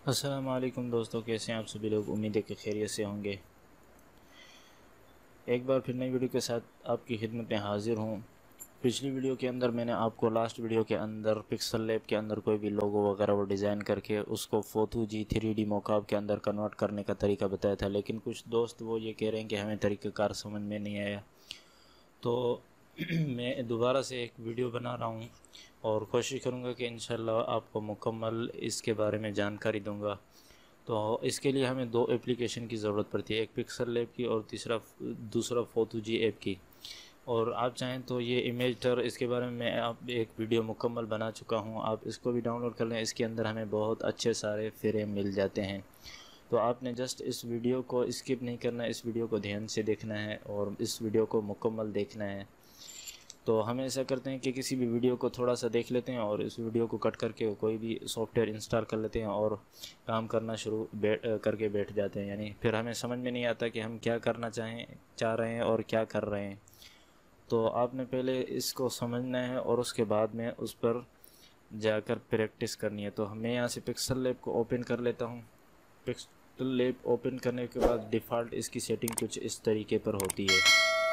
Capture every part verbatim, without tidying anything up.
अस्सलाम वालेकुम दोस्तों, कैसे हैं आप सभी लोग। उम्मीद है कि खैरियत से होंगे। एक बार फिर नई वीडियो के साथ आपकी खिदमत में हाज़िर हूँ। पिछली वीडियो के अंदर मैंने आपको लास्ट वीडियो के अंदर पिक्सल लैब के अंदर कोई भी लोगो वगैरह वो डिज़ाइन करके उसको फोटो जी थ्री डी मोकाब के अंदर कन्वर्ट करने का तरीका बताया था, लेकिन कुछ दोस्त वो ये कह रहे हैं कि हमें तरीक़ाकार समझ में नहीं आया। तो मैं दोबारा से एक वीडियो बना रहा हूँ और कोशिश करूँगा कि इंशाल्लाह आपको मुकम्मल इसके बारे में जानकारी दूँगा। तो इसके लिए हमें दो एप्लीकेशन की ज़रूरत पड़ती है, एक पिक्सल लैब की और तीसरा दूसरा फोटो जी ऐप की। और आप चाहें तो ये इमेजटर, इसके बारे में मैं आप एक वीडियो मुकम्मल बना चुका हूँ, आप इसको भी डाउनलोड कर लें। इसके अंदर हमें बहुत अच्छे सारे फ्रेम मिल जाते हैं। तो आपने जस्ट इस वीडियो को स्किप नहीं करना है, इस वीडियो को ध्यान से देखना है और इस वीडियो को मुकम्मल देखना है। तो हम ऐसा करते हैं कि किसी भी वीडियो को थोड़ा सा देख लेते हैं और इस वीडियो को कट करके कोई भी सॉफ्टवेयर इंस्टॉल कर लेते हैं और काम करना शुरू बैठ करके बैठ जाते हैं। यानी फिर हमें समझ में नहीं आता कि हम क्या करना चाहें चाह रहे हैं और क्या कर रहे हैं। तो आपने पहले इसको समझना है और उसके बाद में उस पर जाकर प्रैक्टिस करनी है। तो मैं यहाँ से पिक्सल लैब को ओपन कर लेता हूँ। पिक्सल लैब ओपन करने के बाद डिफ़ॉल्ट इसकी सेटिंग कुछ इस तरीके पर होती है।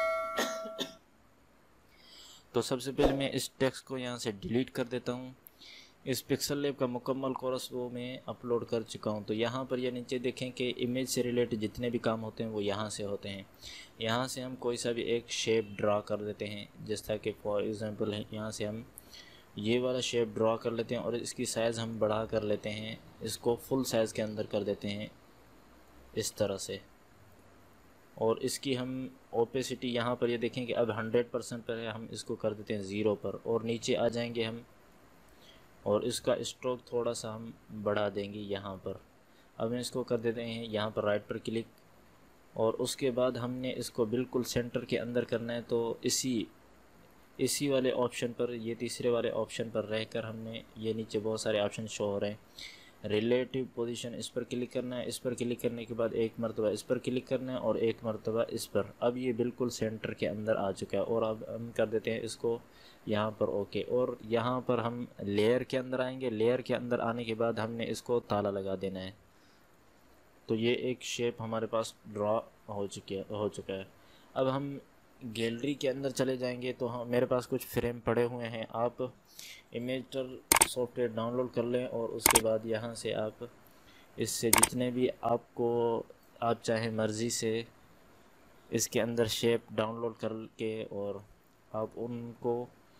तो सबसे पहले मैं इस टेक्स्ट को यहाँ से डिलीट कर देता हूँ। इस पिक्सल लैब का मुकम्मल कोर्स वो मैं अपलोड कर चुका हूँ। तो यहाँ पर ये नीचे देखें कि इमेज से रिलेटेड जितने भी काम होते हैं वो यहाँ से होते हैं। यहाँ से हम कोई सा भी एक शेप ड्रा कर देते हैं, जैसा कि फॉर एग्ज़ाम्पल है यहाँ से हम ये वाला शेप ड्रा कर लेते हैं और इसकी साइज़ हम बढ़ा कर लेते हैं, इसको फुल साइज़ के अंदर कर देते हैं इस तरह से। और इसकी हम ओपेसिटी यहाँ पर ये देखें कि अब हंड्रेड परसेंट पर है, हम इसको कर देते हैं ज़ीरो पर। और नीचे आ जाएंगे हम और इसका स्ट्रोक थोड़ा सा हम बढ़ा देंगे यहाँ पर। अब हम इसको कर देते हैं यहाँ पर राइट पर क्लिक और उसके बाद हमने इसको बिल्कुल सेंटर के अंदर करना है। तो इसी इसी वाले ऑप्शन पर, ये तीसरे वाले ऑप्शन पर रहकर हमने, ये नीचे बहुत सारे ऑप्शन शो हो रहे हैं, रिलेटिव पोजीशन, इस पर क्लिक करना है। इस पर क्लिक करने के बाद एक मरतबा इस पर क्लिक करना है और एक मरतबा इस पर। अब ये बिल्कुल सेंटर के अंदर आ चुका है और अब हम कर देते हैं इसको यहाँ पर ओके। और यहाँ पर हम लेयर के अंदर आएंगे। लेयर के अंदर आने के बाद हमने इसको ताला लगा देना है। तो ये एक शेप हमारे पास ड्रॉ हो चुकी है हो चुका है। अब हम गैलरी के अंदर चले जाएंगे। तो हाँ, मेरे पास कुछ फ्रेम पड़े हुए हैं। आप इमेजर सॉफ्टवेयर डाउनलोड कर लें और उसके बाद यहाँ से आप इससे जितने भी आपको आप चाहे मर्ज़ी से इसके अंदर शेप डाउनलोड करके और आप उनको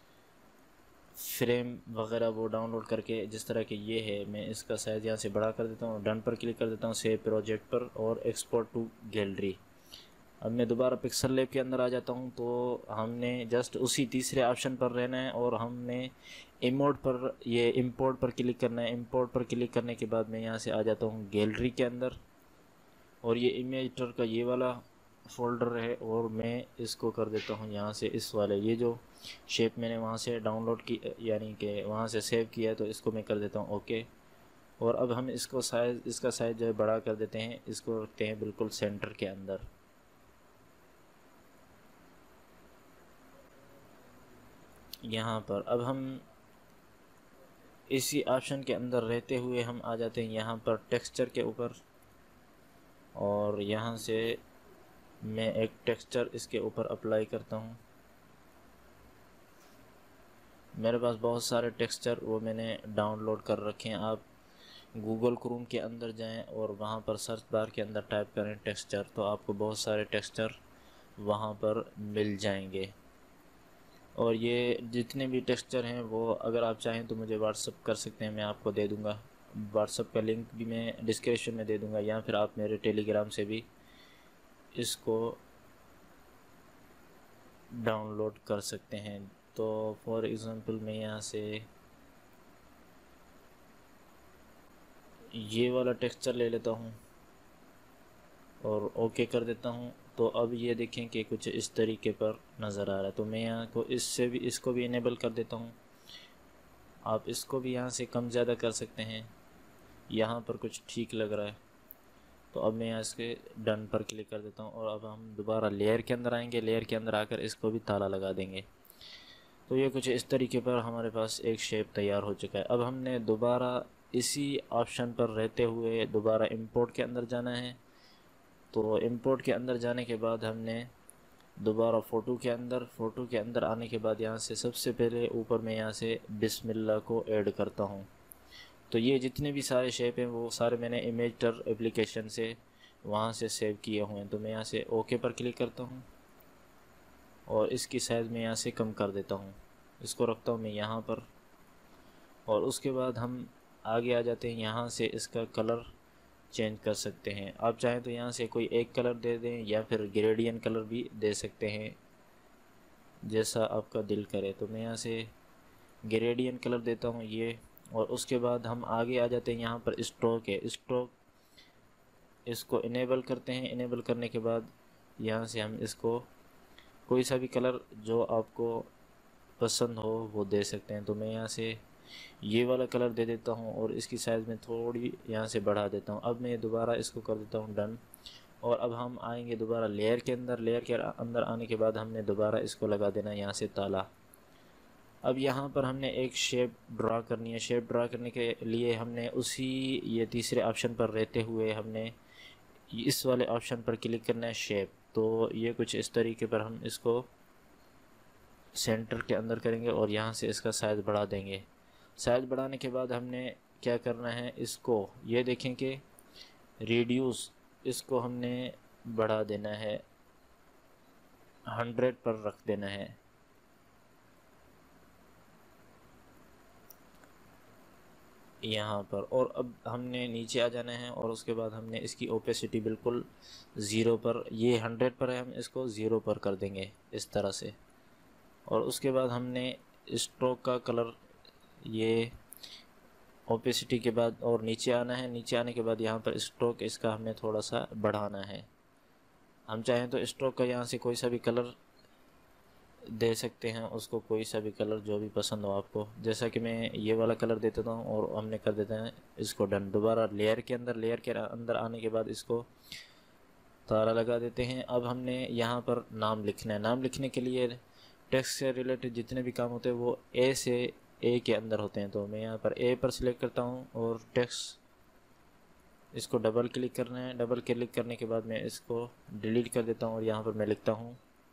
फ्रेम वगैरह वो डाउनलोड करके, जिस तरह के ये है, मैं इसका साइज़ यहाँ से बड़ा कर देता हूँ, डन पर क्लिक कर देता हूँ, सेव प्रोजेक्ट पर और एक्सपोर्ट टू गैलरी। अब मैं दोबारा पिक्सल लैब के अंदर आ जाता हूँ। तो हमने जस्ट उसी तीसरे ऑप्शन पर रहना है और हमने इमोट पर, ये इंपोर्ट पर क्लिक करना है। इंपोर्ट पर क्लिक करने के बाद मैं यहाँ से आ जाता हूँ गैलरी के अंदर और ये इमेजर का ये वाला फ़ोल्डर है और मैं इसको कर देता हूँ यहाँ से इस वाले, ये जो शेप मैंने वहाँ से डाउनलोड की, यानी कि वहाँ से सेव किया है, तो इसको मैं कर देता हूँ ओके। और अब हम इसको साइज़ इसका साइज़ जो है बड़ा कर देते हैं, इसको रखते हैं बिल्कुल सेंटर के अंदर। यहाँ पर अब हम इसी ऑप्शन के अंदर रहते हुए हम आ जाते हैं यहाँ पर टेक्सचर के ऊपर और यहाँ से मैं एक टेक्सचर इसके ऊपर अप्लाई करता हूँ। मेरे पास बहुत सारे टेक्सचर वो मैंने डाउनलोड कर रखे हैं। आप गूगल क्रोम के अंदर जाएं और वहाँ पर सर्च बार के अंदर टाइप करें टेक्सचर, तो आपको बहुत सारे टेक्सचर वहाँ पर मिल जाएंगे। और ये जितने भी टेक्सचर हैं वो अगर आप चाहें तो मुझे व्हाट्सअप कर सकते हैं, मैं आपको दे दूँगा। व्हाट्सअप का लिंक भी मैं डिस्क्रिप्शन में दे दूँगा, या फिर आप मेरे टेलीग्राम से भी इसको डाउनलोड कर सकते हैं। तो फॉर एग्ज़ाम्पल मैं यहाँ से ये वाला टेक्सचर ले लेता हूँ और ओके कर देता हूँ। तो अब ये देखें कि कुछ इस तरीके पर नज़र आ रहा है। तो मैं यहाँ को इससे भी इसको भी इनेबल कर देता हूँ। आप इसको भी यहाँ से कम ज़्यादा कर सकते हैं, यहाँ पर कुछ ठीक लग रहा है। तो अब मैं यहाँ इसके डन पर क्लिक कर देता हूँ और अब हम दोबारा लेयर के अंदर आएंगे। लेयर के अंदर आकर इसको भी ताला लगा देंगे। तो ये कुछ इस तरीके पर हमारे पास एक शेप तैयार हो चुका है। अब हमने दोबारा इसी ऑप्शन पर रहते हुए दोबारा इंपोर्ट के अंदर जाना है। तो इंपोर्ट के अंदर जाने के बाद हमने दोबारा फ़ोटो के अंदर फ़ोटो के अंदर आने के बाद यहाँ से सबसे पहले ऊपर मैं यहाँ से बिस्मिल्लाह को ऐड करता हूँ। तो ये जितने भी सारे शेप हैं वो सारे मैंने इमेजटर एप्लीकेशन से वहाँ से सेव किए हुए हैं। तो मैं यहाँ से ओके पर क्लिक करता हूँ और इसकी साइज़ मैं यहाँ से कम कर देता हूँ, इसको रखता हूँ मैं यहाँ पर। और उसके बाद हम आगे आ जाते हैं, यहाँ से इसका कलर चेंज कर सकते हैं। आप चाहें तो यहाँ से कोई एक कलर दे दें या फिर ग्रेडियंट कलर भी दे सकते हैं, जैसा आपका दिल करे। तो मैं यहाँ से ग्रेडियंट कलर देता हूँ ये। और उसके बाद हम आगे आ जाते हैं, यहाँ पर स्ट्रोक है, स्ट्रोक इसको इनेबल करते हैं। इनेबल करने के बाद यहाँ से हम इसको कोई सा भी कलर जो आपको पसंद हो वो दे सकते हैं। तो मैं यहाँ से ये वाला कलर दे देता हूँ और इसकी साइज़ में थोड़ी यहाँ से बढ़ा देता हूँ। अब मैं दोबारा इसको कर देता हूँ डन। और अब हम आएंगे दोबारा लेयर के अंदर। लेयर के अंदर आने के बाद हमने दोबारा इसको लगा देना यहाँ से ताला। अब यहाँ पर हमने एक शेप ड्रा करनी है। शेप ड्रा करने के लिए हमने उसी ये तीसरे ऑप्शन पर रहते हुए हमने इस वाले ऑप्शन पर क्लिक करना है, शेप। तो ये कुछ इस तरीके पर हम इसको सेंटर के अंदर करेंगे और यहाँ से इसका साइज़ बढ़ा देंगे। साइज़ बढ़ाने के बाद हमने क्या करना है, इसको ये देखें कि रिड्यूस इसको हमने बढ़ा देना है, हंड्रेड पर रख देना है। यहाँ पर। और अब हमने नीचे आ जाना है और उसके बाद हमने इसकी ओपेसिटी बिल्कुल ज़ीरो पर, ये हंड्रेड पर है, हम इसको ज़ीरो पर कर देंगे इस तरह से। और उसके बाद हमने स्ट्रोक का कलर ये ओपेसिटी के बाद और नीचे आना है। नीचे आने के बाद यहाँ पर स्ट्रोक इसका हमने थोड़ा सा बढ़ाना है। हम चाहें तो स्ट्रोक का यहाँ से कोई सा भी कलर दे सकते हैं, उसको कोई सा भी कलर जो भी पसंद हो आपको। जैसा कि मैं ये वाला कलर दे देता हूँ और हमने कर देते हैं इसको डन। दोबारा लेयर के अंदर लेयर के अंदर आने के बाद इसको तारा लगा देते हैं। अब हमने यहाँ पर नाम लिखना है। नाम लिखने के लिए टेक्स्ट से रिलेटेड जितने भी काम होते हैं वो ए से ए के अंदर होते हैं। तो मैं यहाँ पर ए पर सिलेक्ट करता हूँ और टेक्स्ट इसको डबल क्लिक करना है। डबल क्लिक करने के बाद मैं इसको डिलीट कर देता हूँ और यहाँ पर मैं लिखता हूँ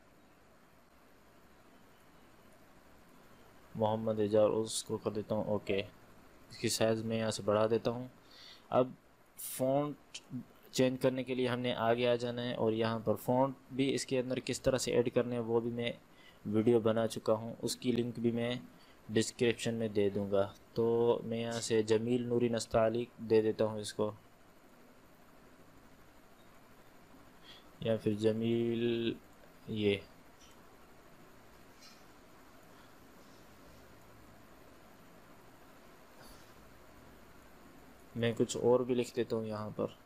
मोहम्मद इजार, उसको कर देता हूँ ओके। इसकी साइज़ में यहाँ से बढ़ा देता हूँ। अब फ़ॉन्ट चेंज करने के लिए हमने आगे आ जाना है और यहाँ पर फ़ॉन्ट भी इसके अंदर किस तरह से ऐड करने हैं वो भी मैं वीडियो बना चुका हूँ, उसकी लिंक भी मैं डिस्क्रिप्शन में दे दूँगा। तो मैं यहाँ से जमील नूरी नस्ताली दे देता हूँ इसको, या फिर जमील ये। मैं कुछ और भी लिख देता हूँ यहाँ पर।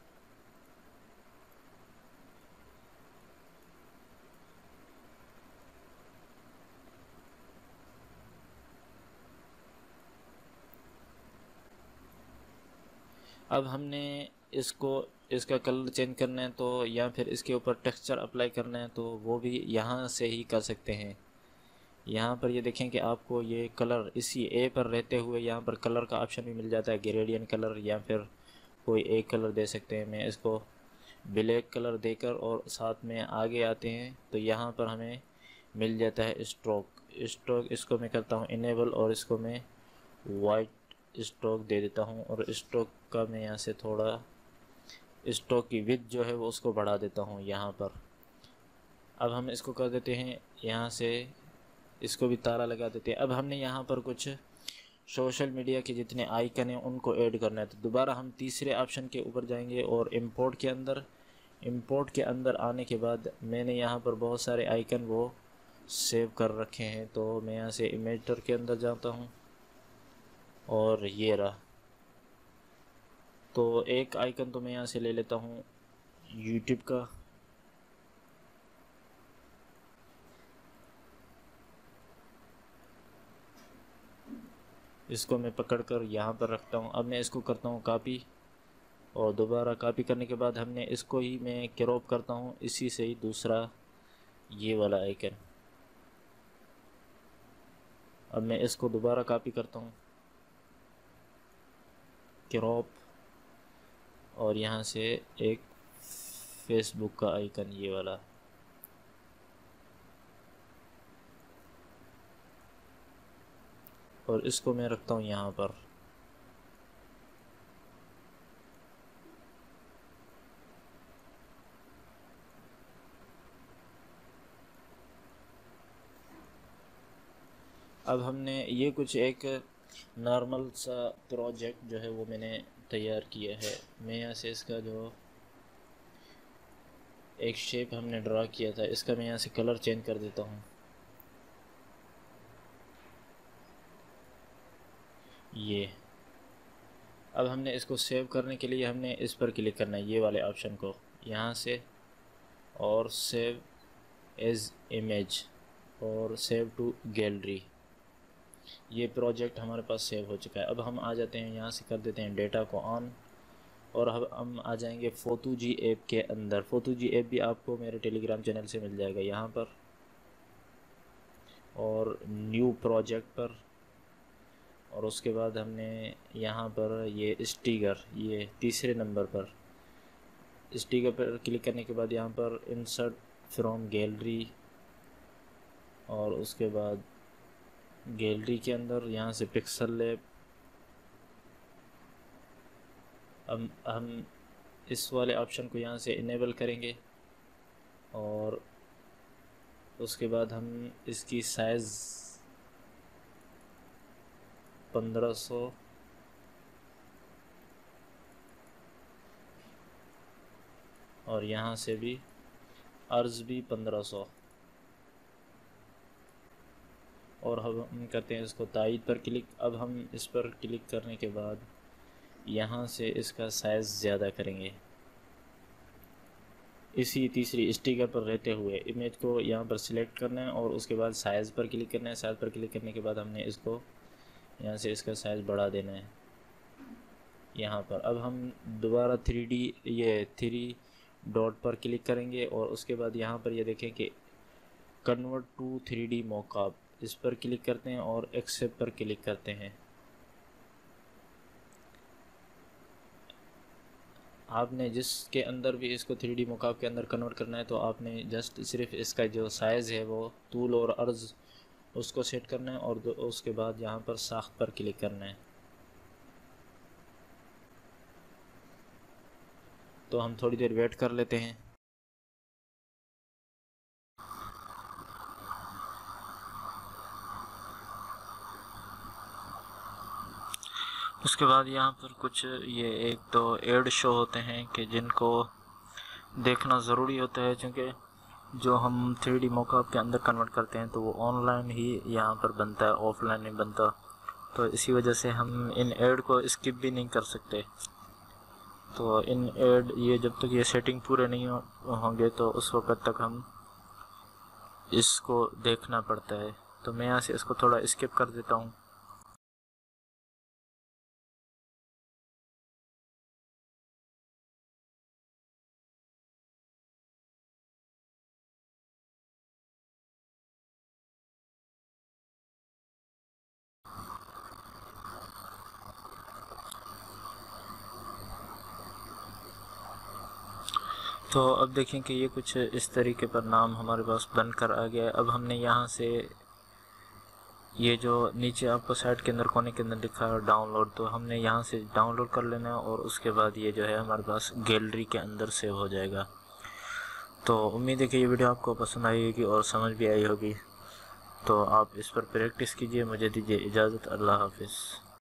अब हमने इसको इसका कलर चेंज करना है तो या फिर इसके ऊपर टेक्सचर अप्लाई करना है तो वो भी यहाँ से ही कर सकते हैं। यहाँ पर ये देखें कि आपको ये कलर इसी ए पर रहते हुए यहाँ पर कलर का ऑप्शन भी मिल जाता है, ग्रेडियंट कलर या फिर कोई एक कलर दे सकते हैं। मैं इसको ब्लैक कलर देकर और साथ में आगे आते हैं तो यहाँ पर हमें मिल जाता है स्ट्रोक। स्ट्रोक इसको मैं करता हूँ इनेबल और इसको मैं वाइट स्ट्रोक दे देता हूँ और स्ट्रोक का मैं यहाँ से थोड़ा स्ट्रोक की विड्थ जो है वो उसको बढ़ा देता हूँ यहाँ पर। अब हम इसको कर देते हैं यहाँ से, इसको भी तारा लगा देते हैं। अब हमने यहाँ पर कुछ सोशल मीडिया के जितने आइकन हैं उनको ऐड करना है। तो दोबारा हम तीसरे ऑप्शन के ऊपर जाएंगे और इंपोर्ट के अंदर इंपोर्ट के अंदर आने के बाद मैंने यहाँ पर बहुत सारे आइकन वो सेव कर रखे हैं। तो मैं यहाँ से इमेजर के अंदर जाता हूँ और ये रहा। तो एक आइकन तो मैं यहाँ से ले लेता हूँ यूट्यूब का, इसको मैं पकड़कर यहाँ पर रखता हूँ। अब मैं इसको करता हूँ कॉपी और दोबारा कॉपी करने के बाद हमने इसको ही मैं क्रॉप करता हूँ इसी से ही दूसरा ये वाला आइकन। अब मैं इसको दोबारा कॉपी करता हूँ क्रॉप और यहाँ से एक फेसबुक का आइकन ये वाला। और इसको मैं रखता हूँ यहाँ पर। अब हमने ये कुछ एक नॉर्मल सा प्रोजेक्ट जो है वो मैंने तैयार किया है। मैं यहाँ से इसका जो एक शेप हमने ड्रा किया था इसका मैं यहाँ से कलर चेंज कर देता हूँ। ये अब हमने इसको सेव करने के लिए हमने इस पर क्लिक करना है, ये वाले ऑप्शन को यहाँ से, और सेव एज इमेज और सेव टू गैलरी। ये प्रोजेक्ट हमारे पास सेव हो चुका है। अब हम आ जाते हैं यहाँ से कर देते हैं डेटा को ऑन, और अब हम आ जाएंगे फोटो जी ऐप के अंदर। फोटो जी ऐप भी आपको मेरे टेलीग्राम चैनल से मिल जाएगा यहाँ पर, और न्यू प्रोजेक्ट पर, और उसके बाद हमने यहाँ पर ये स्टिकर, ये तीसरे नंबर पर स्टिकर पर क्लिक करने के बाद यहाँ पर इंसर्ट फ्रॉम गैलरी, और उसके बाद गैलरी के अंदर यहाँ से पिक्सल लैब। अब हम इस वाले ऑप्शन को यहाँ से इनेबल करेंगे, और उसके बाद हम इसकी साइज़ पंद्रह सौ और यहाँ से भी अर्ज भी पंद्रह सौ, और हम करते हैं इसको तायीद पर क्लिक। अब हम इस पर क्लिक करने के बाद यहाँ से इसका साइज़ ज़्यादा करेंगे। इसी तीसरी स्टिकर पर रहते हुए इमेज को यहाँ पर सिलेक्ट करना है, और उसके बाद साइज़ पर क्लिक करना है। साइज़ पर क्लिक करने के बाद हमने इसको यहाँ से इसका साइज़ बढ़ा देना है यहाँ पर। अब हम दोबारा थ्री डी ये थ्री डॉट पर क्लिक करेंगे, और उसके बाद यहाँ पर ये देखें कि convert to three D mockup, इस पर क्लिक करते हैं और एक्सेप्ट पर क्लिक करते हैं। आपने जिसके अंदर भी इसको थ्री डी मॉकअप के अंदर कन्वर्ट करना है तो आपने जस्ट सिर्फ इसका जो साइज़ है वो तूल और अर्ज़ उसको सेट करना है, और उसके बाद यहाँ पर साख्त पर क्लिक करना है। तो हम थोड़ी देर वेट कर लेते हैं। उसके बाद यहाँ पर कुछ ये एक तो एड शो होते हैं कि जिनको देखना ज़रूरी होता है, क्योंकि जो हम थ्री डी मॉकअप के अंदर कन्वर्ट करते हैं तो वो ऑनलाइन ही यहाँ पर बनता है, ऑफलाइन नहीं बनता। तो इसी वजह से हम इन एड को स्किप भी नहीं कर सकते। तो इन एड ये जब तक ये सेटिंग पूरे नहीं होंगे तो उस वक्त तक हम इसको देखना पड़ता है। तो मैं यहाँ से इसको थोड़ा स्किप कर देता हूँ। तो अब देखें कि ये कुछ इस तरीके पर नाम हमारे पास बनकर आ गया है। अब हमने यहाँ से ये जो नीचे आपको साइड के अंदर कोने के अंदर लिखा है डाउनलोड, तो हमने यहाँ से डाउनलोड कर लेना है, और उसके बाद ये जो है हमारे पास गैलरी के अंदर सेव हो जाएगा। तो उम्मीद है कि ये वीडियो आपको पसंद आई होगी और समझ भी आई होगी। तो आप इस पर प्रैक्टिस कीजिए। मुझे दीजिए इजाज़त। अल्लाह हाफिज़।